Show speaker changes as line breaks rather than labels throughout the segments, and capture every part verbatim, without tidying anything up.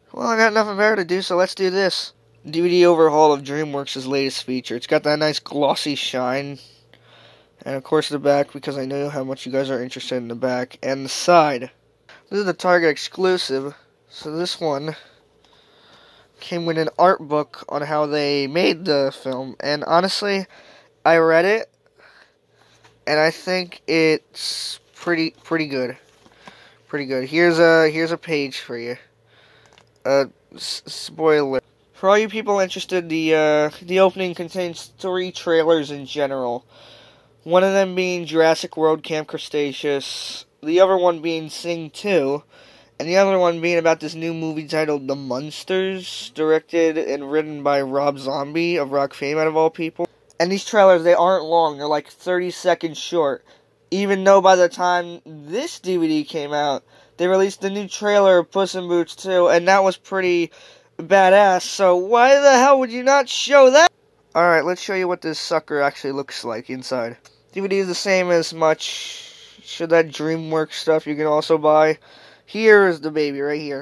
Well, I got nothing better to do, so let's do this. D V D overhaul of DreamWorks' latest feature. It's got that nice glossy shine. And of course the back, because I know how much you guys are interested in the back. And the side. This is the Target exclusive. So this one came with an art book on how they made the film. And honestly, I read it. And I think it's pretty pretty good. Pretty good. Here's a, here's a page for you. Uh, spoiler. For all you people interested, the uh, the opening contains three trailers in general. One of them being Jurassic World Camp Cretaceous, the other one being Sing two, and the other one being about this new movie titled The Munsters, directed and written by Rob Zombie of rock fame, out of all people. And these trailers, they aren't long, they're like thirty seconds short. Even though by the time this D V D came out, they released the new trailer of Puss in Boots two, and that was pretty badass, so why the hell would you not show that? Alright, let's show you what this sucker actually looks like inside. D V D is the same as much. Should that DreamWorks stuff you can also buy. Here is the baby right here.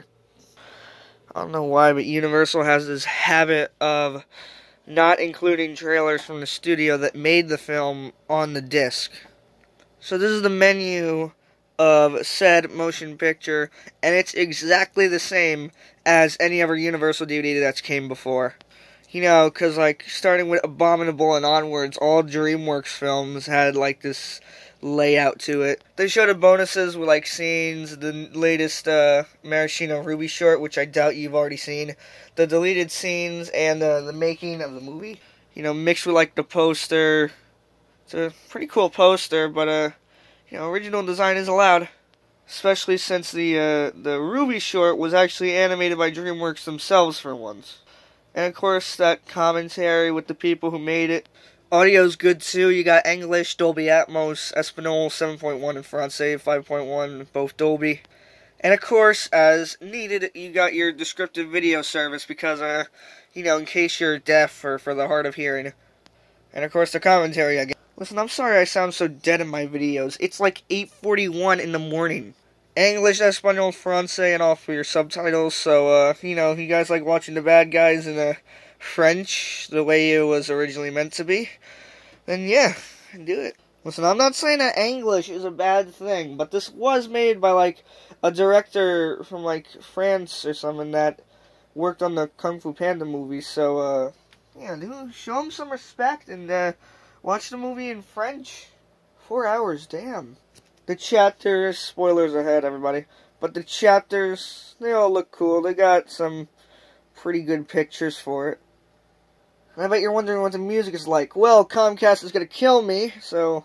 I don't know why, but Universal has this habit of not including trailers from the studio that made the film on the disc. So this is the menu of said motion picture, and it's exactly the same as any other Universal D V D that's came before. You know, because, like, starting with Abominable and onwards, all DreamWorks films had, like, this layout to it. They showed the bonuses with, like, scenes, the latest uh, Maraschino Ruby short, which I doubt you've already seen, the deleted scenes, and uh, the making of the movie. You know, mixed with, like, the poster. It's a pretty cool poster, but, uh, you know, original design is allowed. Especially since the, uh, the Ruby short was actually animated by DreamWorks themselves for once. And of course, that commentary with the people who made it. Audio's good too. You got English, Dolby Atmos, Espanol seven point one, and Francais five point one, both Dolby. And of course, as needed, you got your descriptive video service because, uh, you know, in case you're deaf or for the hard of hearing. And of course, the commentary again. Listen, I'm sorry I sound so dead in my videos. It's like eight forty-one in the morning. English, Espanol, Francais, and all for your subtitles, so, uh, you know, if you guys like watching the bad guys in uh, French, the way it was originally meant to be, then yeah, do it. Listen, I'm not saying that English is a bad thing, but this was made by, like, a director from, like, France or something that worked on the Kung Fu Panda movie, so, uh, yeah, dude, show him some respect and, uh, watch the movie in French. Four hours, damn. The chapters, spoilers ahead, everybody, but the chapters, they all look cool. They got some pretty good pictures for it. And I bet you're wondering what the music is like. Well, Comcast is going to kill me, so...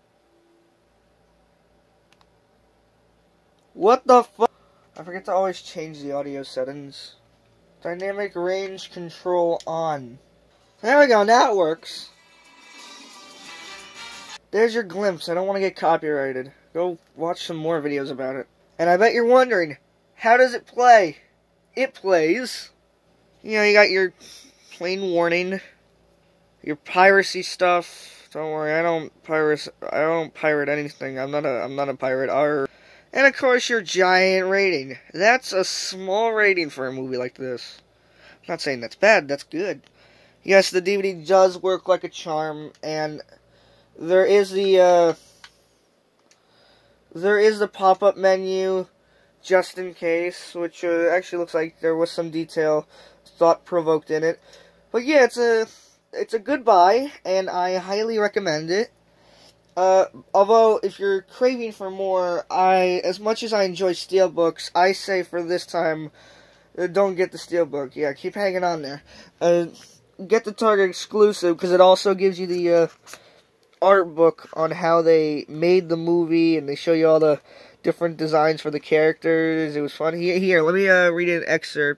What the fuck? I forget to always change the audio settings. Dynamic range control on. There we go, now it works. There's your glimpse. I don't want to get copyrighted. Go watch some more videos about it. And I bet you're wondering, how does it play? It plays. You know, you got your plain warning, your piracy stuff. Don't worry, I don't pirate. I don't pirate anything. I'm not a. I'm not a pirate. Arr. And of course, your giant rating. That's a small rating for a movie like this. I'm not saying that's bad. That's good. Yes, the D V D does work like a charm, and there is the. Uh, There is the pop-up menu, just in case, which uh, actually looks like there was some detail thought-provoked in it. But yeah, it's a it's a good buy, and I highly recommend it. Uh, although, if you're craving for more, I as much as I enjoy Steelbooks, I say for this time, uh, don't get the Steelbook. Yeah, keep hanging on there. Uh, get the Target exclusive, because it also gives you the... Uh, art book on how they made the movie, and they show you all the different designs for the characters. It was fun. Here, here let me uh, read an excerpt.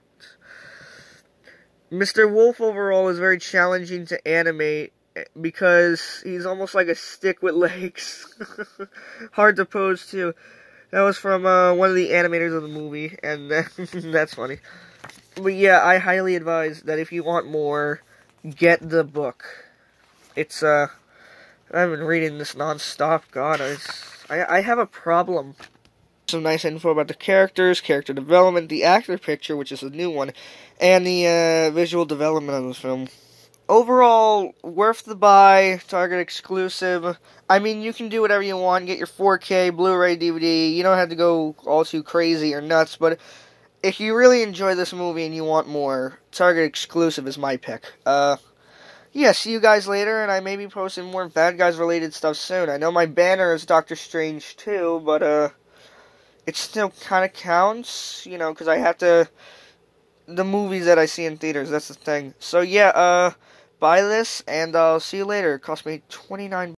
Mister Wolf overall is very challenging to animate because he's almost like a stick with legs. Hard to pose too. That was from uh, one of the animators of the movie, and that's funny. But yeah, I highly advise that if you want more, get the book. It's uh I've been reading this non-stop. God, I, I, I have a problem. some nice info about the characters, character development, the actor picture, which is a new one, and the uh, visual development of the film. Overall, worth the buy, Target exclusive. I mean, you can do whatever you want, get your four K, Blu-ray, D V D, you don't have to go all too crazy or nuts, but if you really enjoy this movie and you want more, Target exclusive is my pick. Uh, yeah, see you guys later, and I may be posting more Bad Guys related stuff soon. I know my banner is Doctor Strange too, but, uh, it still kind of counts, you know, because I have to, the movies that I see in theaters, that's the thing. So, yeah, uh, buy this, and I'll see you later. It cost me twenty-nine